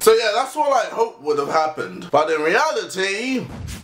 So yeah, that's what I hoped would have happened. But in reality,